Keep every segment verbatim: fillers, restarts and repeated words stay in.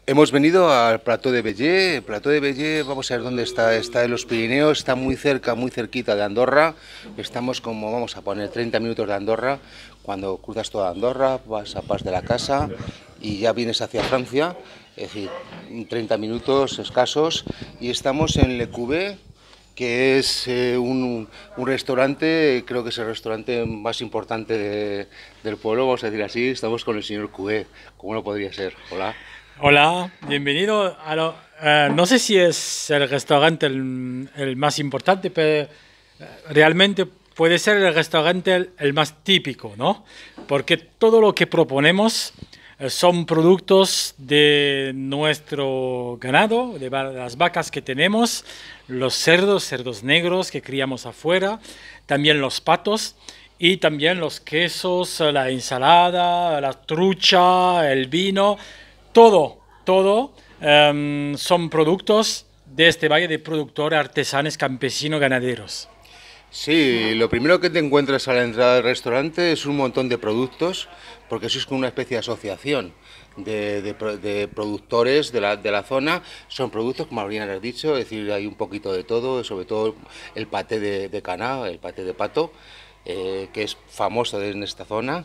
Hemos venido al Plateau de Belley. El Plateau de Belley, vamos a ver dónde está. Está en los Pirineos, está muy cerca, muy cerquita de Andorra. Estamos como, vamos a poner, treinta minutos de Andorra. Cuando cruzas toda Andorra, vas a Pas de la Casa y ya vienes hacia Francia. Es decir, treinta minutos escasos. Y estamos en Le Cubé, que es eh, un, un restaurante, creo que es el restaurante más importante de, del pueblo, vamos a decir así. Estamos con el señor Cubé. ¿Cómo no podría ser? Hola. Hola, bienvenido. A lo, eh, no sé si es el restaurante el, el más importante, pero eh, realmente puede ser el restaurante el, el más típico, ¿no? Porque todo lo que proponemos eh, son productos de nuestro ganado, de va- las vacas que tenemos, los cerdos, cerdos negros que criamos afuera, también los patos. Y también los quesos, la ensalada, la trucha, el vino. Todo, todo em, son productos de este valle de productores, artesanos, campesinos, ganaderos. Sí, lo primero que te encuentras a la entrada del restaurante es un montón de productos, porque sois como una especie de asociación de, de pro- de productores de la, de la zona. Son productos, como habrían has dicho, es decir, hay un poquito de todo, sobre todo el paté de, de caná, el paté de pato, eh, que es famoso en esta zona.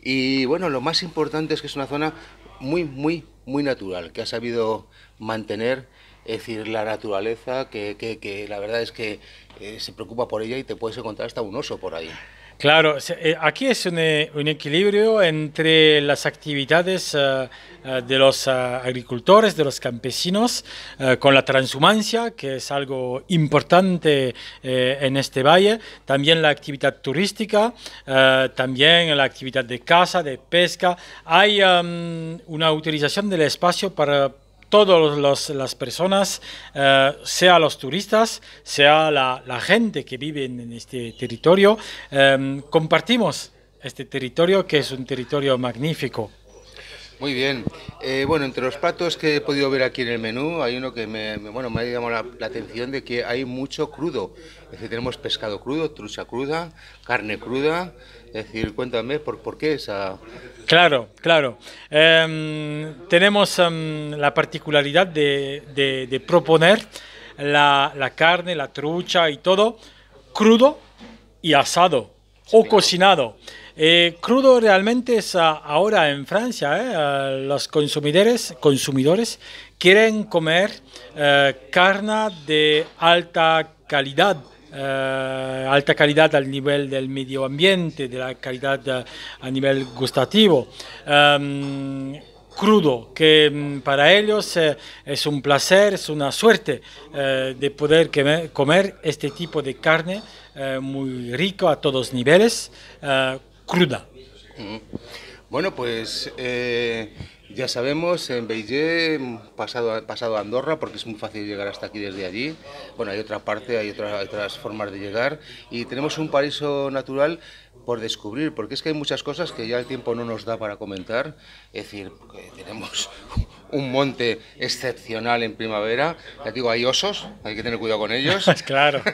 Y bueno, lo más importante es que es una zona muy, muy, muy natural, que ha sabido mantener, es decir, la naturaleza, que, que, que la verdad es que eh, se preocupa por ella y te puedes encontrar hasta un oso por ahí. Claro, se- eh, aquí es un, eh, un equilibrio entre las actividades eh, eh, de los eh, agricultores, de los campesinos, eh, con la transhumancia, que es algo importante eh, en este valle, también la actividad turística, eh, también la actividad de caza, de pesca. Hay em, una utilización del espacio para todas las personas, eh, sea los turistas, sea la, la gente que vive en, en este territorio, eh, compartimos este territorio que es un territorio magnífico. Muy bien. Eh, bueno, entre los platos que he podido ver aquí en el menú, hay uno que me, me- bueno, me ha llamado la, la atención de que hay mucho crudo. Es decir, tenemos pescado crudo, trucha cruda, carne cruda. Es decir, cuéntame, ¿por, por qué esa...? Claro, claro. Em, tenemos em, la particularidad de, de- de proponer la, la carne, la trucha y todo crudo y asado o cocinado. Eh, crudo realmente es ah, ahora en Francia, eh, ah, los consumidores, consumidores quieren comer eh, carne de alta calidad, eh, alta calidad al nivel del medio ambiente, de la calidad eh, a nivel gustativo. Em, crudo, que mm, para ellos eh, es un placer, es una suerte eh, de poder queme- comer este tipo de carne eh, muy rico a todos niveles, eh, cruda. Bueno, pues eh, ya sabemos, en Beijing, pasado, a- pasado a Andorra, porque es muy fácil llegar hasta aquí desde allí. Bueno, hay otra parte, hay, otra- hay otras formas de llegar. Y tenemos un paraíso natural por descubrir, porque es que hay muchas cosas que ya el tiempo no nos da para comentar. Es decir, que tenemos un monte excepcional en primavera. Ya te digo, hay osos, hay que tener cuidado con ellos. Claro.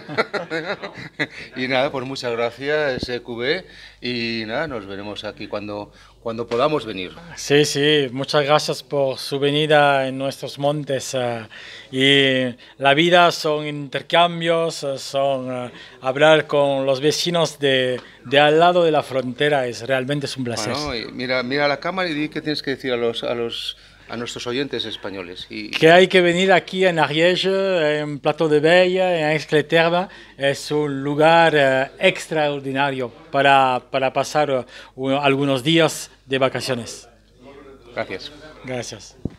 Y nada, pues muchas gracias, eh, Q B, y nada, nos veremos aquí cuando, cuando podamos venir. Sí, sí, muchas gracias por su venida en nuestros montes. eh, y la vida son intercambios, eh, son eh, hablar con los vecinos de, de al lado de la frontera, es realmente es un placer. Bueno, y mira, mira la cámara y di qué tienes que decir a los, a los, a nuestros oyentes españoles. Y, Que hay que venir aquí en Ariège, en Plateau de Belle, en Aix-les-Thermes, es un lugar eh, extraordinario para, para pasar eh, uno- algunos días de vacaciones. gracias. Gracias.